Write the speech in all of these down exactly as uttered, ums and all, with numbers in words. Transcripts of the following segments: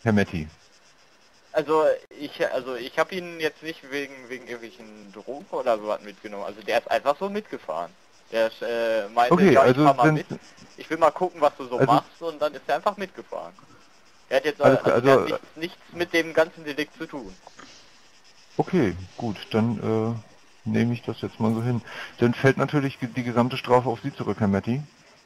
Herr Metti? Also ich also ich habe ihn jetzt nicht wegen wegen irgendwelchen Drogen oder so was mitgenommen. Also der ist einfach so mitgefahren. Der ist, äh, meinte, Okay, ja, ich also fahr mal sind, mit. Ich will mal gucken, was du so also, machst, und dann ist er einfach mitgefahren. Er hat jetzt äh, alles klar, also der hat also, nichts nichts mit dem ganzen Delikt zu tun. okay, gut, dann äh, nehme ich das jetzt mal so hin. Dann fällt natürlich die die gesamte Strafe auf Sie zurück, Herr Metti.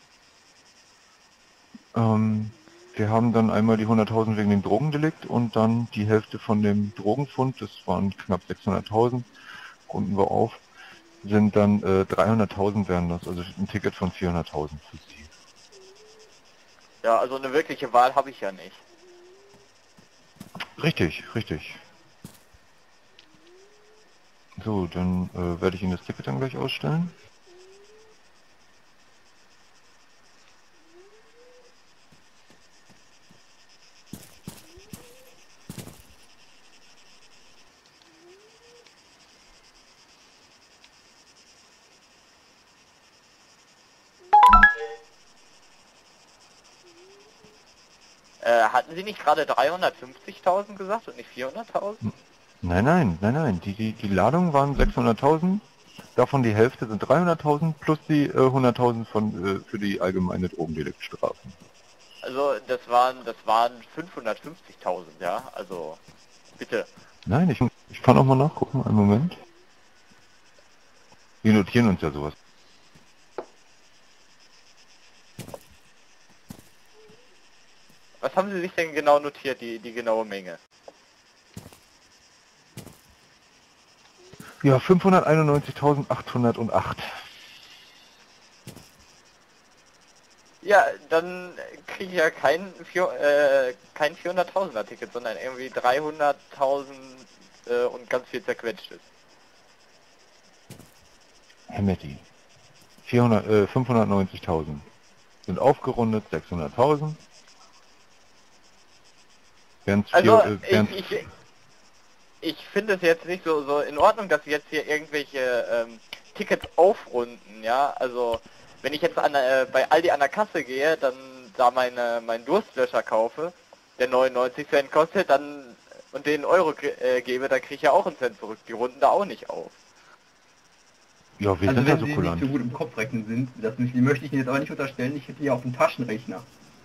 Ähm, wir haben dann einmal die hunderttausend wegen dem Drogendelikt und dann die Hälfte von dem Drogenfund, das waren knapp sechshunderttausend, runden wir auf, sind dann äh, dreihunderttausend wären das, also ein Ticket von vierhunderttausend für Sie. Ja, also eine wirkliche Wahl habe ich ja nicht. Richtig, richtig. So, dann äh, werde ich Ihnen das Ticket dann gleich ausstellen. Äh, hatten Sie nicht gerade dreihundertfünfzigtausend gesagt und nicht vierhunderttausend? Nein, nein, nein, nein, die, die, die Ladung waren sechshunderttausend, davon die Hälfte sind dreihunderttausend plus die äh, hunderttausend von, äh, für die allgemeine Drogendeliktstrafen. Also das waren das waren fünfhundertfünfzigtausend, ja? Also bitte. Nein, ich, ich kann auch mal nachgucken, einen Moment. Wir notieren uns ja sowas. Was haben Sie sich denn genau notiert, die die genaue Menge? Ja, fünfhunderteinundneunzigtausendachthundertacht. Ja, dann kriege ich ja kein, vier, äh, kein vierhunderttausender Ticket, sondern irgendwie dreihunderttausend äh, und ganz viel zerquetschtes. Herr Metti, vierhundert, äh, fünfhundertneunzigtausend sind aufgerundet, sechshunderttausend. Wären's Also vier, äh, wären's, ich, ich, ich finde es jetzt nicht so, so in Ordnung, dass Sie jetzt hier irgendwelche ähm, Tickets aufrunden, ja. Also wenn ich jetzt an, äh, bei Aldi an der Kasse gehe, dann da meine meinen Durstlöscher kaufe, der neunundneunzig Cent kostet, dann und den Euro äh, gebe, dann kriege ich ja auch einen Cent zurück. Die runden da auch nicht auf. ja, wir Also sind da wenn so Sie nicht kulant. so gut im Kopf rechnen sind, das möchte ich Ihnen jetzt aber nicht unterstellen, ich hätte hier auf dem Taschenrechner.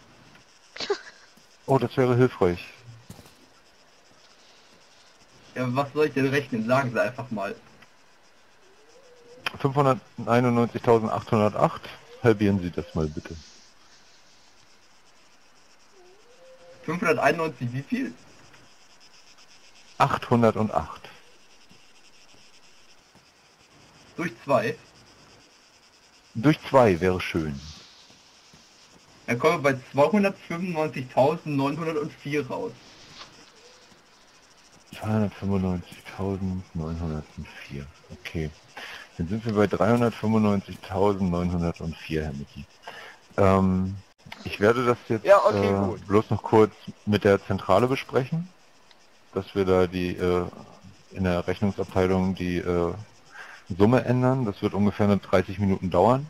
Oh, das wäre hilfreich. Ja, was soll ich denn rechnen? Sagen Sie einfach mal. fünfhunderteinundneunzigtausendachthundertacht, halbieren Sie das mal bitte. fünfhunderteinundneunzig wie viel? achthundertacht. Durch zwei. Durch zwei wäre schön. Dann kommen wir bei zweihundertfünfundneunzigtausendneunhundertvier raus. zweihundertfünfundneunzigtausendneunhundertvier. Okay. Dann sind wir bei dreihundertfünfundneunzigtausendneunhundertvier, Herr Micky. Ähm, ich werde das jetzt Ja, okay, äh, gut. bloß noch kurz mit der Zentrale besprechen, dass wir da die äh, in der Rechnungsabteilung die äh, Summe ändern. Das wird ungefähr eine dreißig Minuten dauern.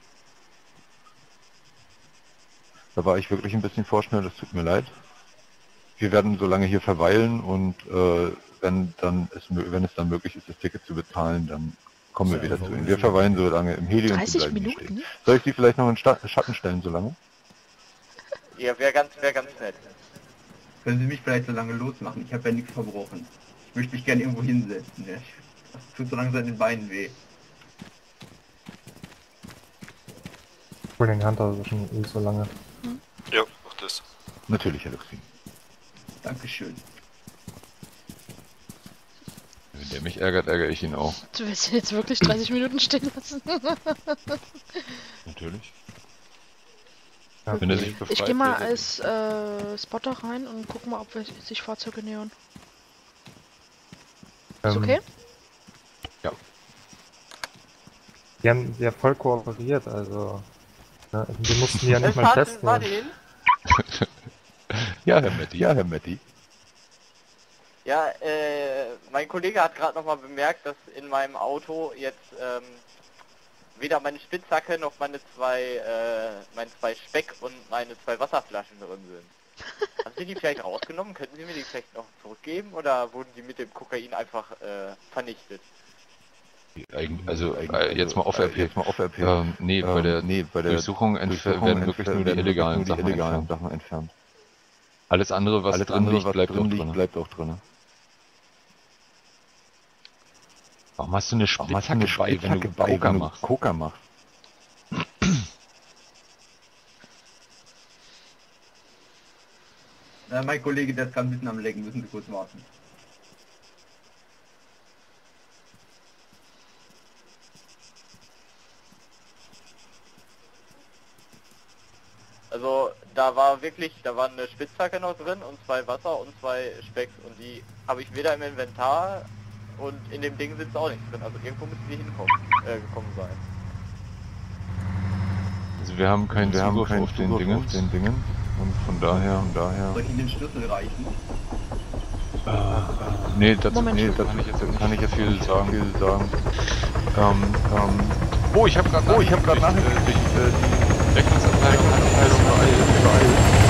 Da war ich wirklich ein bisschen vorschnell, das tut mir leid. Wir werden so lange hier verweilen und äh, wenn, dann es, wenn es dann möglich ist, das Ticket zu bezahlen, dann kommen wir wieder zu Ihnen. Wir verweilen so lange im Heli und Sie dreißig bleiben hier Minuten? stehen. Soll ich Sie vielleicht noch in Sta Schatten stellen so lange? Ja, wäre ganz, wäre ganz nett. Können Sie mich vielleicht so lange losmachen? Ich habe ja nichts verbrochen. Ich möchte mich gerne irgendwo hinsetzen. Ja. Das tut so langsam den Beinen weh. Hol den Hand also schon nicht so lange. Ja, mach das. Natürlich, Herr Luxin. Dankeschön. Wenn der mich ärgert, ärgere ich ihn auch. Du willst ihn jetzt wirklich dreißig Minuten stehen lassen? Natürlich. Ja, Wenn er sich befreit, Ich gehe mal wird er- als äh, Spotter rein und guck mal, ob wir sich Fahrzeuge nähern. Ist ähm, okay? Ja. Die haben ja voll kooperiert, also. Ne, wir mussten die ja nicht Was mal fahren, testen. fahren Sie hin? Ja, Herr Metti. Ja, Herr Metti. Ja, äh, mein Kollege hat gerade nochmal bemerkt, dass in meinem Auto jetzt ähm, weder meine Spitzhacke noch meine zwei, äh, meine zwei Speck und meine zwei Wasserflaschen drin sind. Haben Sie die vielleicht rausgenommen? Könnten Sie mir die vielleicht noch zurückgeben oder wurden die mit dem Kokain einfach äh, vernichtet? Eigen- Also äh, jetzt mal auf R P. Jetzt mal auf R P. Ähm, nee, bei Ähm, der nee, bei der Durchsuchung, entfer- Durchsuchung werden wirklich entfer- nur die werden wirklich illegalen nur die Sachen illegalen entfernt. Sachen entfernt. Alles andere, was Alles drin andere, liegt, was bleibt drin auch liegt, drin. bleibt auch drin. Warum hast du eine Warum hast du eine Spitzhacke bei, wenn du Spitzhacke bei, Poker wenn du machst? Poker machst? Äh, mein Kollege, der ist gerade ein bisschen am Lecken, müssen Sie kurz warten. Also da war wirklich, da war eine Spitzhacke noch drin und zwei Wasser und zwei Specks und die habe ich weder im Inventar und in dem Ding sitzt auch nichts drin. Also irgendwo müssen die hinkommen, äh, gekommen sein. Also wir haben keinen Wir haben Zugriff keinen auf den Zugriff Dingen auf den Dingen und von daher... von daher... Soll ich Ihnen den Schlüssel reichen? Äh, nee, dazu, Moment. nee, dazu kann ich jetzt, kann ich jetzt viel viel sagen. viel sagen. Ähm, Ähm, oh, ich habe gerade oh, ich habe gerade Nachricht Nachricht gekriegt, gekriegt, äh, äh, die Rechnungsabteilung hat die Abteilung beeilt. überall